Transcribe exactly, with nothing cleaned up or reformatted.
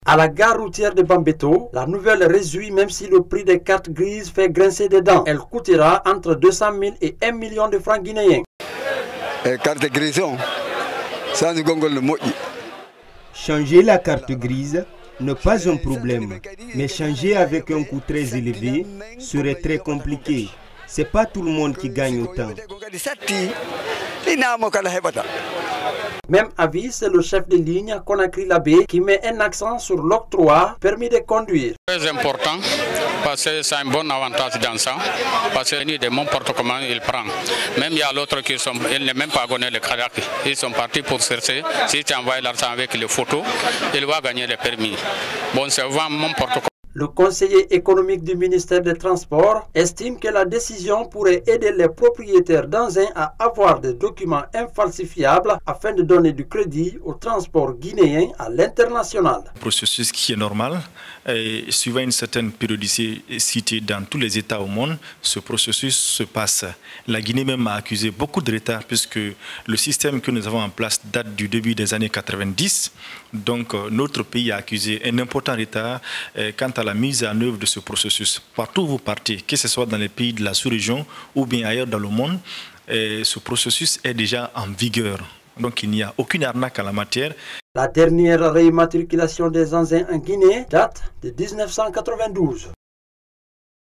À la gare routière de Bambeto, la nouvelle réjouit même si le prix des cartes grises fait grincer des dents. Elle coûtera entre deux cent mille et un million de francs guinéens. Changer la carte grise n'est pas un problème, mais changer avec un coût très élevé serait très compliqué. C'est pas tout le monde qui gagne autant. Même avis, c'est le chef de ligne Conakry Labé qui met un accent sur l'octroi permis de conduire. Très important parce que c'est un bon avantage dans ça, parce que de n'importe comment il prend. Même il y a l'autre qui sont, il n'est même pas gagné le Kadaki. Ils sont partis pour chercher. Si tu envoies l'argent avec les photos, il va gagner le permis. Bon, c'est vraiment n'importe quoi. Le conseiller économique du ministère des Transports estime que la décision pourrait aider les propriétaires d'engins à avoir des documents infalsifiables afin de donner du crédit au transport guinéen à l'international. Processus qui est normal, et suivant une certaine périodicité dans tous les États au monde, ce processus se passe. La Guinée même a accusé beaucoup de retard puisque le système que nous avons en place date du début des années quatre-vingt-dix. Donc notre pays a accusé un important retard quant à la mise en œuvre de ce processus. Partout où vous partez, que ce soit dans les pays de la sous-région ou bien ailleurs dans le monde, ce processus est déjà en vigueur. Donc il n'y a aucune arnaque en la matière. La dernière réimmatriculation des engins en Guinée date de mille neuf cent quatre-vingt-douze.